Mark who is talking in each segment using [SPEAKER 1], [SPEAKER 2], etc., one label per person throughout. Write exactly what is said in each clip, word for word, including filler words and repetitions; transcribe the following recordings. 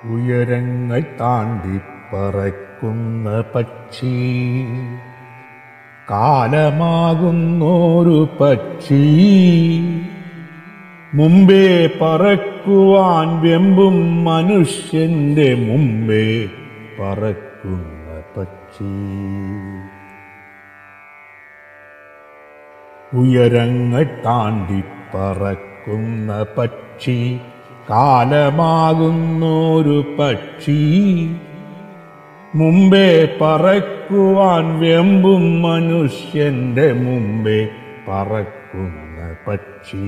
[SPEAKER 1] ഉയരങ്ങൾ താണ്ടി പറക്കുന്ന പക്ഷി, കാലമാകുന്നൊരു പക്ഷി, മുമ്പേ പറക്കുവാൻ വെമ്പും മനുഷ്യന്റെ മുമ്പേ പറക്കുന്ന പക്ഷി. ഉയരങ്ങൾ താണ്ടി പറക്കുന്ന പക്ഷി, കാലമാകുന്നൊരു പക്ഷി, മുമ്പേ പറക്കുവാൻ വെമ്പും മനുഷ്യന്റെ മുമ്പേ പറക്കുന്ന പക്ഷി.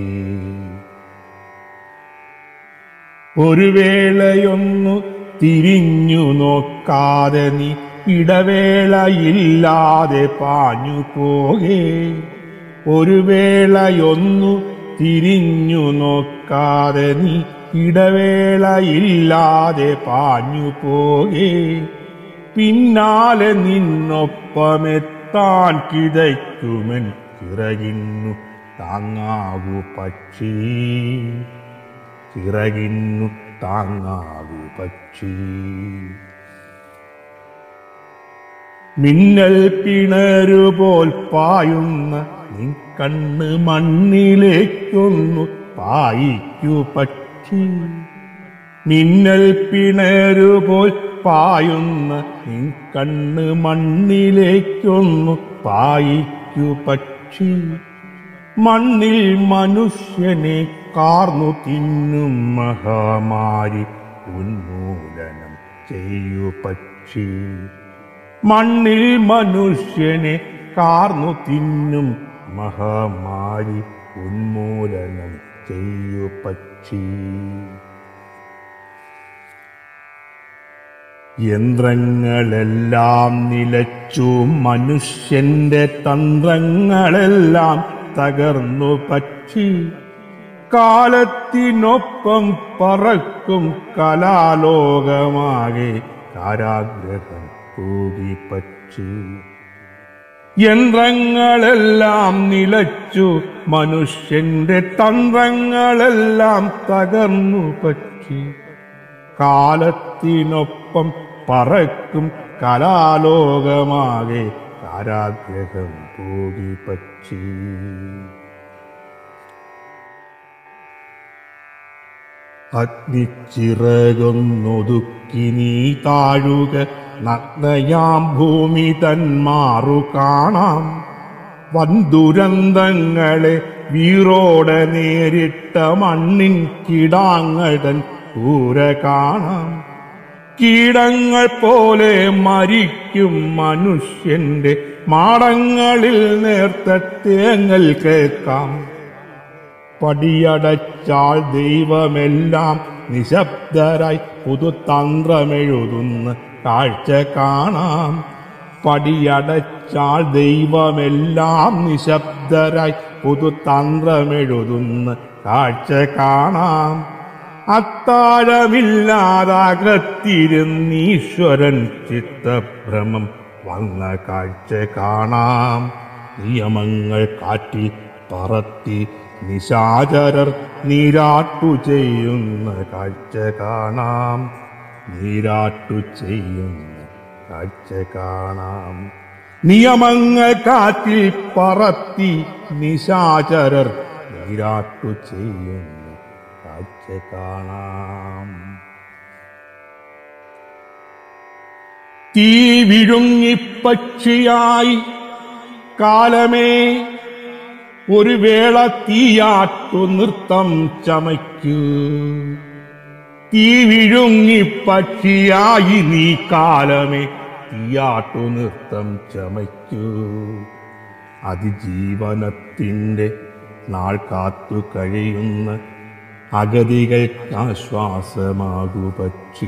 [SPEAKER 1] ഒരു വേളയൊന്നു തിരിഞ്ഞു നോക്കാതെ നീ ഇടവേളയില്ലാതെ പാഞ്ഞു പോകേ. ഒരു വേളയൊന്നു തിരിഞ്ഞു നോക്കാതെ നീ ഇടവേളയില്ലാതെ പാഞ്ഞു പോകേ. പിന്നാലെ നിന്നൊപ്പമെത്താൻ കിതയ്ക്കുമെൻ ചിറകിന്നു താങ്ങാകൂ പക്ഷി, ചിറകിന്നു താങ്ങാകൂ പക്ഷി. മിന്നൽ പിണരുപോൽ പായുന്ന നിൻ കണ്ണ് മണ്ണിലേക്കൊന്നു പായിക്കൂ പക്ഷി. മിന്നൽ പിണരുപോൽ പായുന്ന നിൻ കണ്ണ് മണ്ണിലേക്കൊന്നു പായിക്കൂ പക്ഷി. മണ്ണിൽ മനുഷ്യനെ കാർന്നു തിന്നും മഹാമാരി ഉന്മൂലനം ചെയ്യൂ പക്ഷി. മണ്ണിൽ മനുഷ്യനെ കാർന്നു തിന്നും മഹാമാരി ഉന്മൂലനം ചെയ്യൂ പക്ഷി. യന്ത്രങ്ങളെല്ലാം നിലച്ചു, മനുഷ്യന്റെ തന്ത്രങ്ങളെല്ലാം തകർന്നു പക്ഷി. കാലത്തിനൊപ്പം പറക്കും കലാലോകമാകെ കാരാഗ്രഹം കൂടി പക്ഷി. യന്ത്രങ്ങളെല്ലാം നിലച്ചു, മനുഷ്യന്റെ തന്ത്രങ്ങളെല്ലാം തകർന്നു പക്ഷി. കാലത്തിനൊപ്പം പറക്കും കലാലോകമാകെ കാരാഗ്രഹം കൂടി പക്ഷി. അഗ്നിച്ചിറകൊന്നൊതുക്കി നീ താഴുക, നഗ്നയാം ഭൂമി തന്മാറു കാണാം. വൻദുരന്തങ്ങളെ വീറോടെ നേരിട്ട മണ്ണിൻ കിടാങ്ങടൻ കൂര കാണാം. കീടങ്ങൾ പോലെ മരിക്കും മനുഷ്യന്റെ മാടങ്ങളിൽ നേർത്ത തേങ്ങൽ കേൾക്കാം. പടിയടച്ചാൽ ദൈവമെല്ലാം നിശബ്ദരായി പുതുതന്ത്രമെഴുതുന്ന കാഴ്ച കാണാം. പടിയടച്ചാൽ ദൈവമെല്ലാം നിശബ്ദരായി പുതുതന്ത്രമെഴുതുന്ന കാഴ്ച കാണാം. അത്താഴമില്ലാതാകത്തിരുന്നീശ്വരൻ ചിത്തഭ്രമം വന്ന കാഴ്ച കാണാം. നിയമങ്ങൾ കാറ്റിൽ പറത്തി നിശാചരർ നീരാട്ടു ചെയ്യുന്ന കാഴ്ച കാണാം. നീരാട്ടു ചെയ്യുന്ന കാഴ്ച കാണാം. നിയമങ്ങൾ കാറ്റിൽ പറത്തി നിശാചരർ നീരാട്ടു ചെയ്യുന്ന കാഴ്ച കാണാം. തീ വിഴുങ്ങിപ്പക്ഷിയായി കാലമേ ഒരു വേള തീയാട്ടു നൃത്തം ചമയ്ക്കൂ. തീ വിഴുങ്ങിപ്പക്ഷിയായി നീ കാലമേ തീയാട്ടു നൃത്തം ചമയ്ക്കൂ. അതിജീവനത്തിൻ്റെ നാൾ കാത്തു കഴിയുന്ന അഗതികൾക്കാശ്വാസമാകൂ പക്ഷി.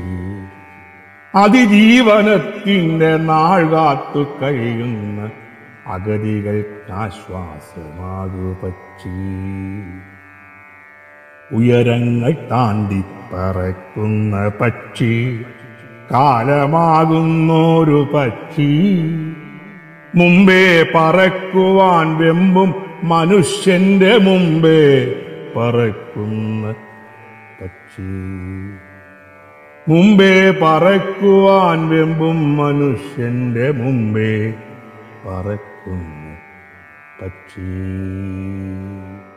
[SPEAKER 1] അതിജീവനത്തിൻ്റെ നാൾ കാത്തു കഴിയുന്ന അഗതികൾക്കാശ്വാസമാകൂ പക്ഷി. ഉയരങ്ങൾ താണ്ടി പറക്കുന്ന പക്ഷി, കാലമാകുന്നൊരു പക്ഷി, മുമ്പേ പറക്കുവാൻ വെമ്പും മനുഷ്യന്റെ മുമ്പേ പറക്കുന്ന പക്ഷി. മുമ്പേ പറക്കുവാൻ വെമ്പും മനുഷ്യന്റെ മുമ്പേ പറക്കുന്നു പക്ഷി.